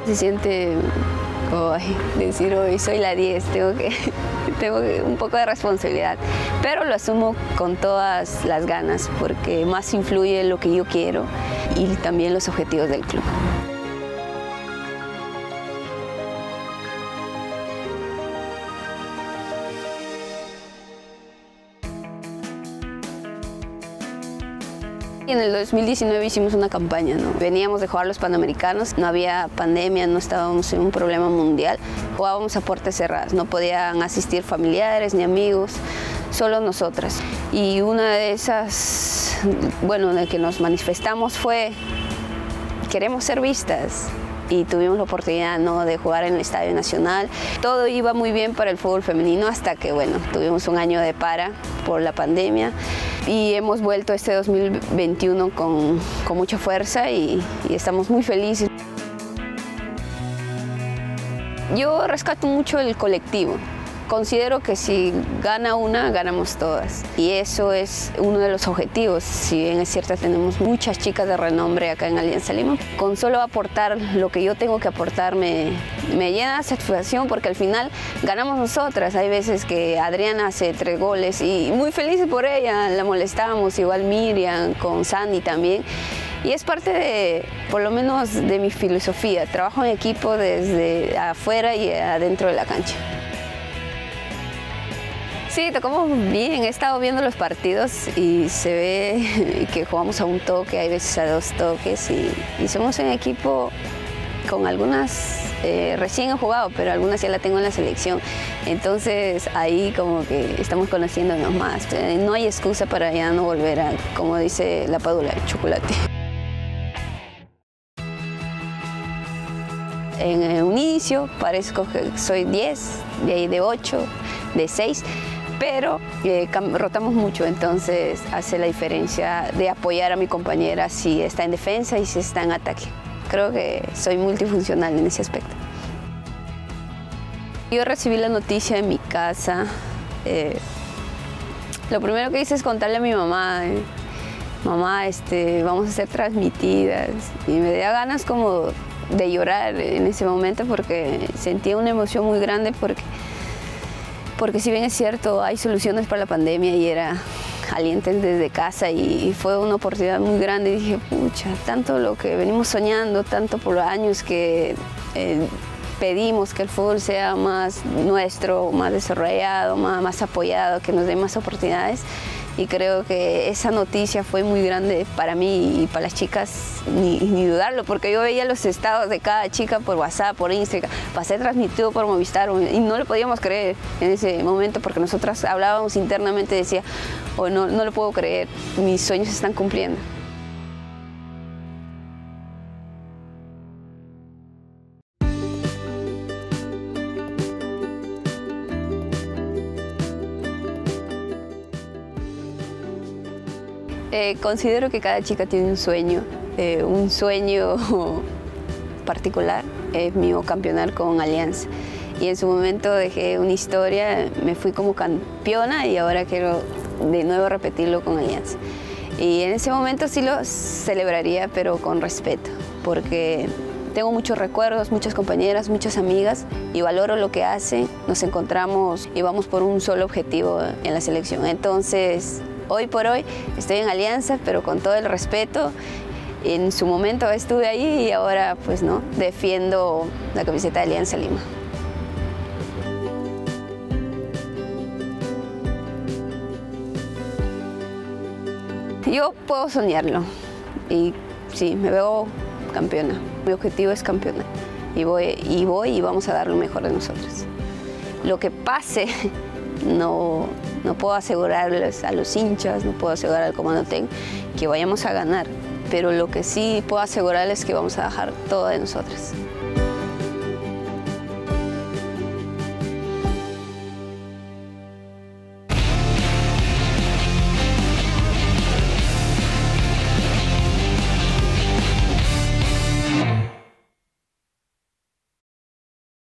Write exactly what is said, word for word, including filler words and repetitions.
se siente, ay, decir hoy soy la diez, tengo que, tengo un poco de responsabilidad, pero lo asumo con todas las ganas porque más influye lo que yo quiero y también los objetivos del club. En el dos mil diecinueve hicimos una campaña, ¿no? Veníamos de jugar los Panamericanos, no había pandemia, no estábamos en un problema mundial, jugábamos a puertas cerradas, no podían asistir familiares ni amigos, solo nosotras. Y una de esas, bueno, de que nos manifestamos fue, queremos ser vistas. Y tuvimos la oportunidad, ¿no?, de jugar en el Estadio Nacional. Todo iba muy bien para el fútbol femenino hasta que, bueno, tuvimos un año de para por la pandemia y hemos vuelto este dos mil veintiuno con, con mucha fuerza y, y estamos muy felices. Yo rescato mucho el colectivo. Considero que si gana una, ganamos todas. Y eso es uno de los objetivos. Si bien es cierto, tenemos muchas chicas de renombre acá en Alianza Lima. Con solo aportar lo que yo tengo que aportar me, me llena de satisfacción porque al final ganamos nosotras. Hay veces que Adriana hace tres goles y muy felices por ella. La molestábamos, igual Miriam, con Sandy también. Y es parte de, por lo menos, de mi filosofía. Trabajo en equipo desde afuera y adentro de la cancha. Sí, tocamos bien, he estado viendo los partidos y se ve que jugamos a un toque, hay veces a dos toques y, y somos un equipo con algunas, eh, recién he jugado, pero algunas ya la tengo en la selección, entonces ahí como que estamos conociéndonos más, no hay excusa para ya no volver a, como dice la Padula, el chocolate. En un inicio parezco que soy diez, de ahí de ocho, de seis, pero eh, rotamos mucho, entonces hace la diferencia de apoyar a mi compañera si está en defensa y si está en ataque. Creo que soy multifuncional en ese aspecto. Yo recibí la noticia en mi casa. Eh, lo primero que hice es contarle a mi mamá. Eh, mamá, este, vamos a ser transmitidas. Y me da ganas como de llorar en ese momento porque sentía una emoción muy grande porque porque si bien es cierto, hay soluciones para la pandemia y era alienten desde casa y fue una oportunidad muy grande y dije, pucha, tanto lo que venimos soñando, tanto por los años que eh, pedimos que el fútbol sea más nuestro, más desarrollado, más, más apoyado, que nos dé más oportunidades. Y creo que esa noticia fue muy grande para mí y para las chicas, ni, ni dudarlo, porque yo veía los estados de cada chica por WhatsApp, por Instagram, para ser transmitido por Movistar, y no lo podíamos creer en ese momento, porque nosotras hablábamos internamente, decía, oh, no, no lo puedo creer, mis sueños se están cumpliendo. Eh, considero que cada chica tiene un sueño, eh, un sueño particular, es mío campeonar con Alianza. Y en su momento dejé una historia, me fui como campeona y ahora quiero de nuevo repetirlo con Alianza. Y en ese momento sí lo celebraría, pero con respeto, porque tengo muchos recuerdos, muchas compañeras, muchas amigas y valoro lo que hacen. Nos encontramos y vamos por un solo objetivo en la selección. Entonces, hoy por hoy estoy en Alianza, pero con todo el respeto. En su momento estuve ahí y ahora pues no, defiendo la camiseta de Alianza Lima. Yo puedo soñarlo y sí, me veo campeona. Mi objetivo es campeona y voy y, voy y vamos a dar lo mejor de nosotros. Lo que pase, no, no puedo asegurarles a los hinchas, no puedo asegurar al comando técnico que vayamos a ganar, pero lo que sí puedo asegurarles es que vamos a dejar todo de nosotras.